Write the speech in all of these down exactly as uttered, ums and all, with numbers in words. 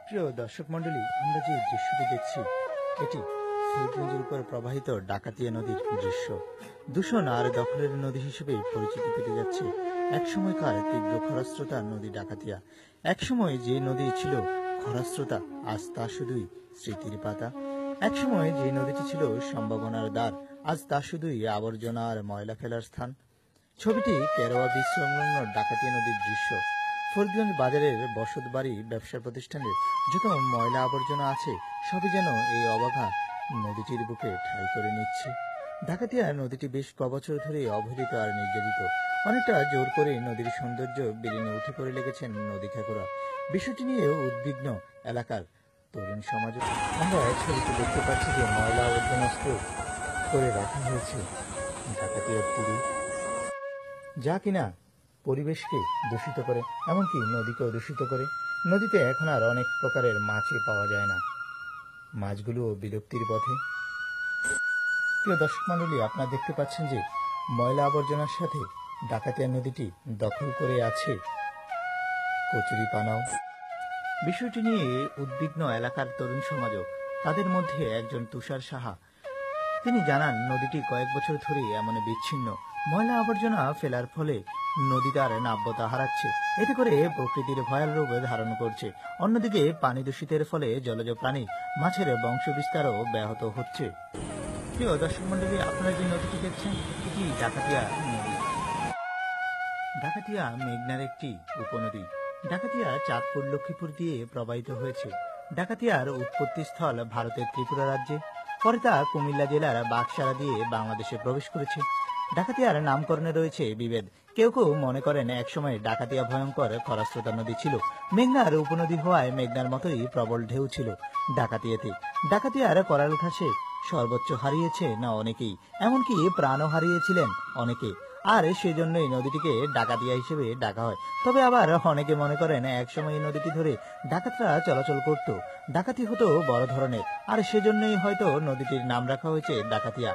প্রিয় দর্শক মণ্ডলী, আমরা যে দৃশ্যটি দেখছি এটি ফরিদগঞ্জের উপর প্রবাহিত ডাকাতিয়া নদীর দৃশ্য। দূষণ আর দখলের নদী হিসেবে পরিচিতি পেতে যাচ্ছে একসময়কার তীব্র খরস্রোতা নদী ডাকাতিয়া। একসময় যে নদী ছিল খরস্রোতা, আজ তা শুধুই স্মৃতির পাতা। একসময় যে নদীটি ছিল সম্ভাবনার দ্বার, আজ তা শুধুই আবর্জনা আর ময়লা ফেলার স্থান। ছবিটি কেরোয়া বীচ সংলগ্ন ডাকাতিয়া নদীর দৃশ্য। ফরিদগঞ্জ বাজারের বসত বাড়ি, ব্যবসা প্রতিষ্ঠানের যত ময়লা আবর্জনা আছে সবই যেন এই অবাধা নদীটির বুকে ঠাঁই করে নিচ্ছে। ডাকাতিয়া নদীটি বেশ কবছর ধরে অবহেলিত আর নির্যাতিত। অনেকটা জোর করে নদীর সৌন্দর্য বিলীনে উঠে পড়ে লেগেছেন নদী ঠাকুরা। বিষয়টি নিয়ে উদ্বিগ্ন এলাকার তরুণ সমাজ। আমরা ছবিতে দেখতে পাচ্ছি যে ময়লা আবর্জনা স্তূপ করে রাখা হয়েছে ডাকাতিয়ার পুরী, যা কিনা পরিবেশকে দূষিত করে, এমনকি নদীকেও দূষিত করে। নদীতে এখন আর অনেক প্রকারের মাছই পাওয়া যায় না, মাছগুলোও বিলুপ্তির পথে। প্রিয় দর্শক মণ্ডলী, আপনারা দেখতে পাচ্ছেন যে ময়লা আবর্জনার সাথে ডাকাতিয়া নদীটি দখল করে আছে কচুরিপানাও। বিষয়টি নিয়ে উদ্বিগ্ন এলাকার তরুণ সমাজও। তাদের মধ্যে একজন তুষার সাহা, তিনি জানান নদীটি কয়েক বছর ধরে এমন বিচ্ছিন্ন। ময়লা আবর্জনা ফেলার ফলে নদী তার নাব্যতা হারাচ্ছে, এতে করে প্রকৃতির ভয়াল রূপ ধারণ করছে। অন্যদিকে পানি দূষিতের ফলে জলজ প্রাণী মাছের বংশ বিস্তারও ব্যাহত হচ্ছে। প্রিয় দর্শক মন্ডলী, আপনারা যে নদীটি দেখছেন এটি ডাকাতিয়া নদী। ডাকাতিয়া মেঘনার একটি উপনদী। ডাকাতিয়া চাঁদপুর লক্ষ্মীপুর দিয়ে প্রবাহিত হয়েছে। ডাকাতিয়ার উৎপত্তি স্থল ভারতের ত্রিপুরা রাজ্যে, পরে তা কুমিল্লা জেলার বাগসারা দিয়ে বাংলাদেশে প্রবেশ করেছে। ডাকাতিয়ার নামকরণে রয়েছে বিভেদ। কেউ কেউ মনে করেন একসময় ডাকাতিয়া ভয়ঙ্কর খরস্রোতা নদী ছিল। মেঘনার উপনদী হওয়ায় মেঘনার মতোই প্রবল ঢেউ ছিল ডাকাতিয়াতে। ডাকাতিয়ার করাল ঘাসে সর্বোচ্চ হারিয়েছে না অনেকেই, এমনকি প্রাণও হারিয়েছিলেন অনেকে, আর সেজন্যই নদীটিকে ডাকাতিয়া হিসেবে ডাকা হয়। তবে আবার অনেকে মনে করেন একসময় এই নদীটি ধরে ডাকাতরা চলাচল করত, ডাকাতি হতো বড় ধরনের, আর সেজন্যই হয়তো নদীটির নাম রাখা হয়েছে ডাকাতিয়া।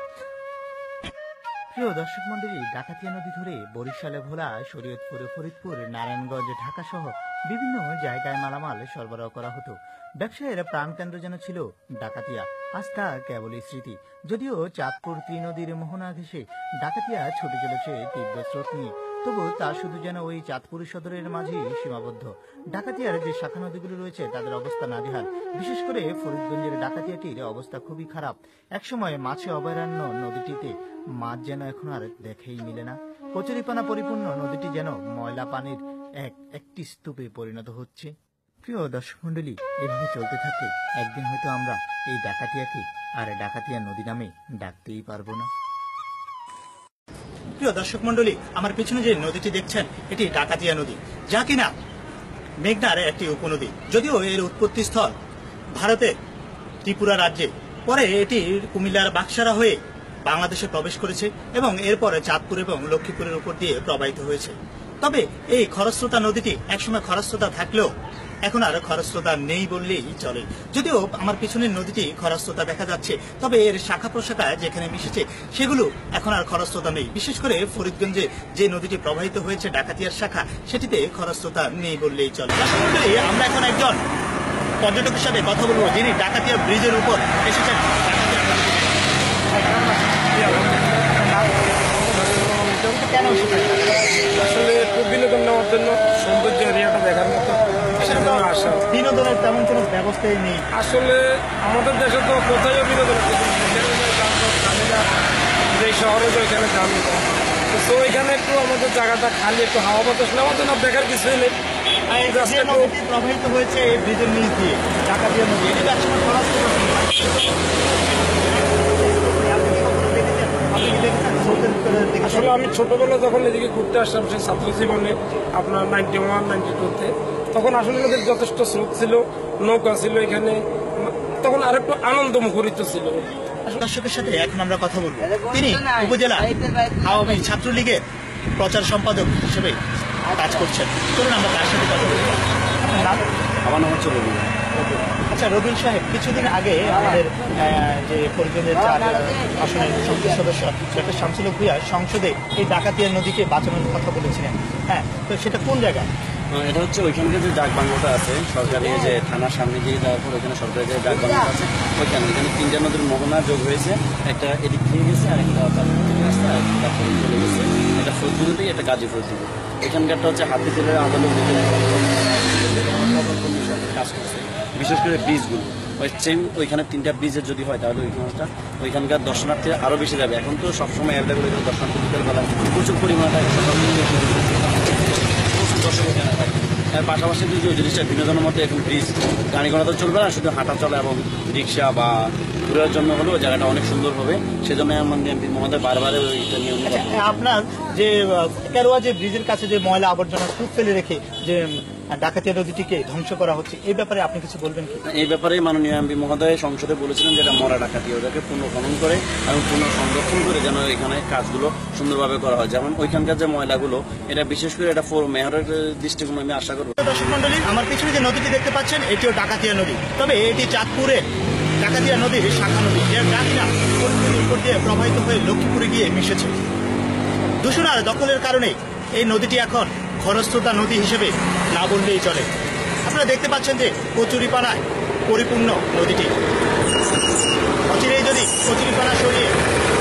প্রিয় দর্শক মন্ডলী, ডাকাতিয়া নদী ধরে বরিশালে ভোলা, শরীয়তপুর, ফরিদপুর, নারায়ণগঞ্জ, ঢাকা সহ বিভিন্ন জায়গায় মালামাল সরবরাহ করা হতো। ব্যবসায়ের প্রাণকেন্দ্র যেন ছিল ডাকাতিয়া, আজ তা কেবলই স্মৃতি। যদিও চাঁদপুর ত্রিনদীর মোহনা ঘেঁষে ডাকাতিয়া ছুটে চলেছে তীব্র স্রোত নিয়ে, তবু তা শুধু যেন ওই চাঁদপুর সদরের মাঝেই সীমাবদ্ধ। ডাকাতিয়ার যে শাখা নদীগুলো রয়েছে তাদের অবস্থা নাজেহাল। বিশেষ করে ফরিদগঞ্জের ডাকাতিয়াটির অবস্থা খুবই খারাপ। একসময় মাছে অভয়ারণ্য নদীটিতে মাছ যেন এখন আর দেখেই মিলে না। কচুরিপানা পরিপূর্ণ নদীটি যেন ময়লা পানির এক একটি স্তূপে পরিণত হচ্ছে। প্রিয় দর্শক মন্ডলী, এভাবে চলতে থাকলে একদিন হয়তো আমরা এই ডাকাতিয়াকে আর ডাকাতিয়া নদী নামে ডাকতেই পারবো না। প্রিয় দর্শক মন্ডলী, আমার পিছনে যে নদীটি দেখছেন এটি ডাকাতিয়া নদী, যা কিনা মেঘনার একটি উপনদী। যদিও এর উৎপত্তি স্থল ভারতের ত্রিপুরা রাজ্যে, পরে এটি কুমিল্লার বাগসারা হয়ে বাংলাদেশে প্রবেশ করেছে এবং এরপরে চাঁদপুর এবং লক্ষ্মীপুরের উপর দিয়ে প্রবাহিত হয়েছে। তবে এই খরস্রোতা নদীটি একসময় খরস্রোতা থাকলেও এখন আর খরস্রোতা নেই বললেই চলে। যদিও আমার পিছনের নদীটি খরস্রোতা দেখা যাচ্ছে, তবে এর শাখা প্রশাখা যেখানে মিশেছে সেগুলো এখন আর খরস্রোতা নেই। বিশেষ করে ফরিদগঞ্জে যে নদীটি প্রবাহিত হয়েছে ডাকাতিয়ার শাখা, সেটিতে খরস্রোতা নেই বললেই চলে। আমরা এখন একজন পর্যটকের সাথে কথা বলবো, যিনি ডাকাতিয়া ব্রিজের উপর এসেছেন। আসলে একটু বিনোদন নেওয়ার জন্য, সৌন্দর্য এরিয়াটা দেখার মতো আসা। বিনোদনের তেমন কোনো ব্যবস্থাই নেই আসলে আমাদের দেশে তো কোথায় বিনোদন, যে শহরে তো এখানে দাম কম, তো ওইখানে একটু আমাদের জায়গাটা খালি, একটু হাওয়া বাতাস নেওয়ার জন্য দেখার কিছুই নেই। প্রবাহিত হয়েছে এই ব্রিজের নিচ দিয়ে ডাকাতিয়া নদী, এটি একসময় খরস্রোতা ছিল। আসলে আমি ছোটবেলা যখন এদিকে ঘুরতে আসলাম, সেই ছাত্র জীবনে আপনার নাইনটি ওয়ান নাইনটি টুতে, তখন আসলে নদীর যথেষ্ট স্রোত ছিল, নৌকা ছিল এখানে, তখন আর একটু আনন্দ মুখরিত ছিল। দর্শকের সাথে এখন আমরা কথা বলবো, তিনি উপজেলা আওয়ামী ছাত্রলীগের প্রচার সম্পাদক হিসেবে কাজ করছেন। চলুন আমরা তার সাথে কথা বলবো। আপনার নাম? আমার নাম হচ্ছে রবি। আচ্ছা রবিউল সাহেব, কিছুদিন আগে আমাদের যে ফরিদগঞ্জের চার আসনের সংসদ সদস্য ডক্টর শামসুল হক ভূঁইয়া সংসদে এই ডাকাতিয়া নদীকে বাঁচানোর কথা বলেছিলেন। হ্যাঁ, তো সেটা কোন জায়গায়? এটা হচ্ছে ওইখানকার যে ডাক বাংলোটা আছে সরকারি যে থানার সামনে গিয়ে যাওয়ার পর ওইখানে সরকারি যে ডাক বাংলোটা আছে ওইখানে ওইখানে তিনটা নদীর মোহনা যোগ হয়েছে, একটা এদিক দিয়ে গেছে আর একটা রাস্তা তারপরে চলে গেছে, একটা ফরিদপুর দিকে একটা গাজীপুর দিকে। এখানকারটা হচ্ছে হাতি তেলের আদালত কাজ করছে, বিশেষ করে ব্রিজগুলো ওই সেম ওইখানে তিনটা ব্রিজের যদি হয় তাহলে ওইখানটা ওইখানকার দর্শনার্থী আরও বেশি যাবে। এখন তো সবসময় অ্যাভেলেবল এখানে দর্শনার্থী বিকেলবেলা প্রচুর পরিমাণে থাকে, প্রচুর দর্শক এখানে থাকে। এর পাশাপাশি যদি ওই জিনিসটা বিনোদনের মধ্যে এখন ব্রিজ গাড়ি ঘোড়া তো চলবে না, শুধু হাঁটা চলা এবং রিক্সা বা ঘুরার জন্য হলেও জায়গাটা অনেক সুন্দর হবে। সেজন্য আমার এমপি মহোদয় বারবার ওইটা নিয়ম। আপনার যে কেরোয়া যে ব্রিজের কাছে যে ময়লা আবর্জনা খুব ফেলে রেখে যে ডাকাতিয়া নদীটিকে ধ্বংস করা হচ্ছে, এই ব্যাপারে আপনি কিছু বলবেন কি? এই ব্যাপারে মাননীয় এমপি মহোদয় সংসদে বলেছিলেন যে এটা মরা ডাকাতি, ওটাকে পুনঃখনন করে এবং পুনঃ সংরক্ষণ করে যেন এখানে কাজগুলো সুন্দরভাবে করা হয়। যেমন ওইখানকার যে ময়লাগুলো এটা বিশেষ করে এটা ফোর মেয়রের দৃষ্টিকোণে আমি আশা করব। দর্শক মন্ডলী, আমার পিছনে যে নদীটি দেখতে পাচ্ছেন এটিও ডাকাতিয়া নদী, তবে এটি চাঁদপুরে ডাকাতিয়া নদীর শাখা নদী, এর ডাকটা ফরিদপুরের উপর দিয়ে প্রবাহিত হয়ে লক্ষ্মীপুরে গিয়ে মিশেছে। দূষণ আর দখলের কারণে এই নদীটি এখন খরস্রোতা নদী হিসেবে না বললেই চলে। আপনারা দেখতে পাচ্ছেন যে কচুরিপানায় পরিপূর্ণ নদীটি। অচিরেই যদি কচুরিপানা সরিয়ে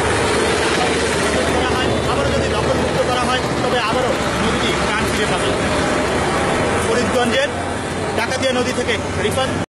করা হয়, আবারও যদি দখলমুক্ত করা হয়, তবে আবারও নদীটি প্রাণ ফিরে পাবে। ফরিদগঞ্জের ডাকাতিয়া নদী থেকে রিফাত।